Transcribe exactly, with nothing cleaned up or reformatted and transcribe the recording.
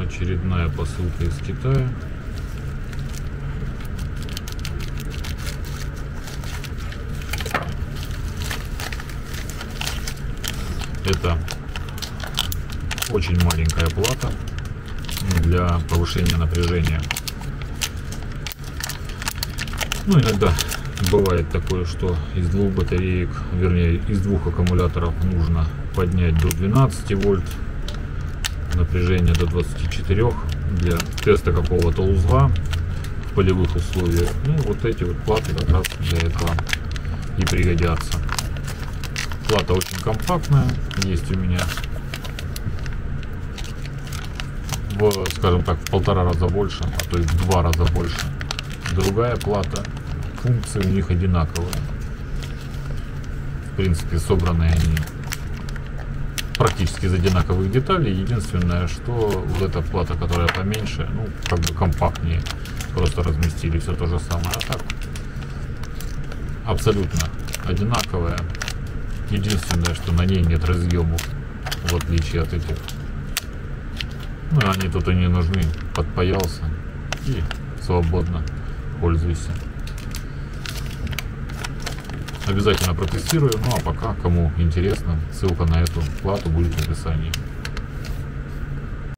Очередная посылка из Китая. Это очень маленькая плата для повышения напряжения. Ну, иногда бывает такое, что из двух батареек, вернее, из двух аккумуляторов нужно поднять до двенадцати вольт, напряжение до двадцати четырёх для теста какого-то узла в полевых условиях. Ну, вот эти вот платы как раз для этого и пригодятся. Плата очень компактная, есть у меня в, скажем так, в полтора раза больше, а то и в два раза больше. Другая плата, функции у них одинаковые. В принципе, собраны они практически из одинаковых деталей. Единственное, что вот эта плата, которая поменьше, ну, как бы компактнее, просто разместили все то же самое. А так абсолютно одинаковая. Единственное, что на ней нет разъемов, в отличие от этих. Ну, они тут и не нужны. Подпаялся и свободно пользуйся. Обязательно протестирую. Ну а пока, кому интересно, ссылка на эту плату будет в описании.